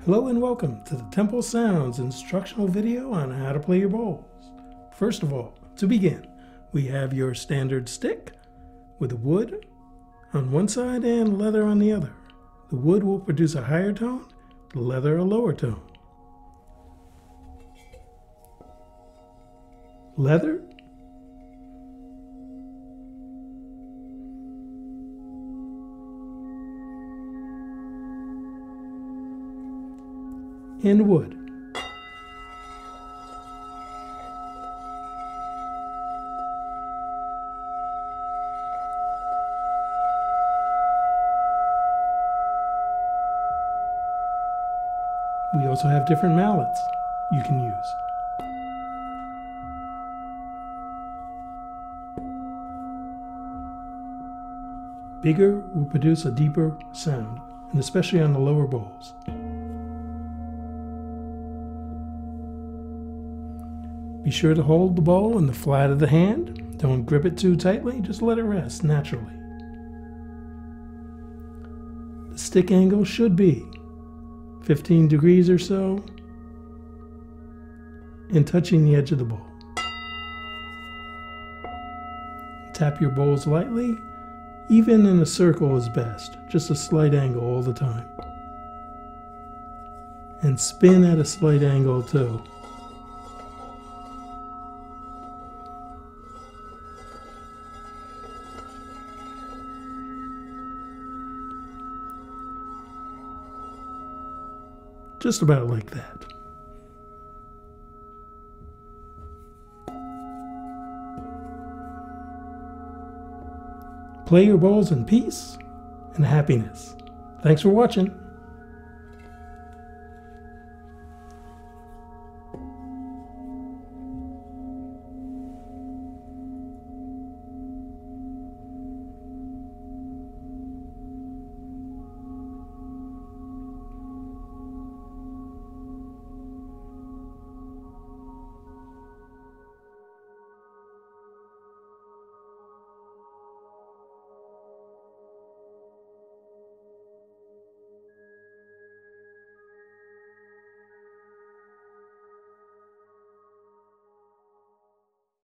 Hello and welcome to the Temple Sounds instructional video on how to play your bowls. First of all, to begin, we have your standard stick with wood on one side and leather on the other. The wood will produce a higher tone, the leather a lower tone. Leather, and wood. We also have different mallets you can use. Bigger will produce a deeper sound, and especially on the lower bowls. Be sure to hold the bowl in the flat of the hand. Don't grip it too tightly, just let it rest naturally. The stick angle should be 15 degrees or so and touching the edge of the bowl. Tap your bowls lightly. Even in a circle is best, just a slight angle all the time. And spin at a slight angle too. Just about like that. Play your bowls in peace and happiness. Thanks for watching.